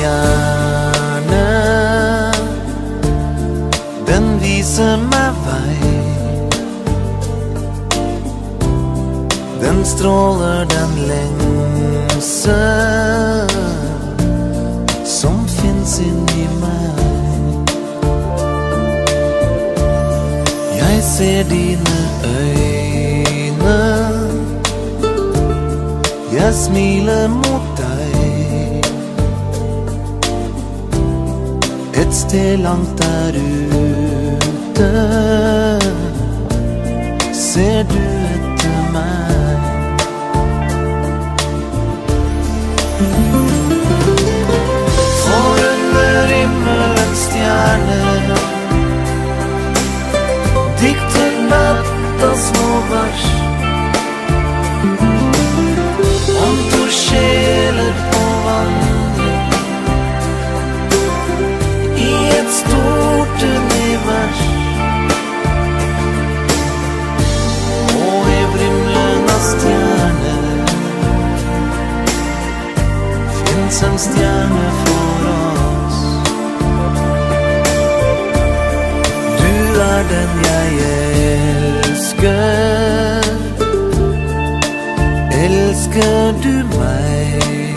stjerne. Den viser meg vei. Den stråler den lengsel som finnes inni meg. Jeg ser dine øyne, jeg smiler mot deg. Et sted langt der ute ser du etter meg. For under himmelens stjerner dikter natta små vers om to sjeler på vandring i et stort univers. Og i vrimlen av stjerner finnes en stjerne for oss. Du er den jeg elsker. Elsker du meg?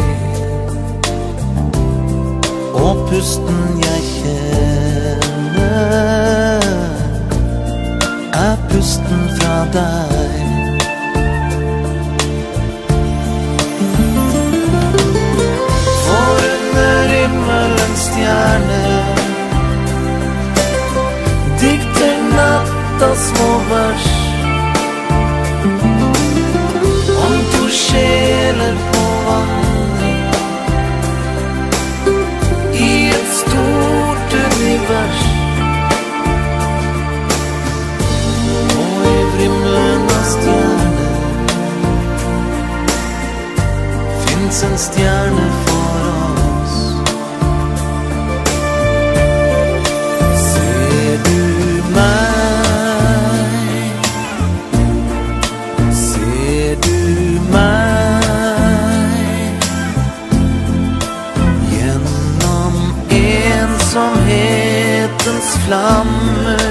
Og pusten jeg kjenner er pusten fra deg. For under himmelens stjerner dikter natta små vers om to sjeler på vandring i et stort univers. Og i vrimlen av stjerner finnes en stjerne for oss. Ser du meg? Ser du meg? Gjennom ensomhetens flamme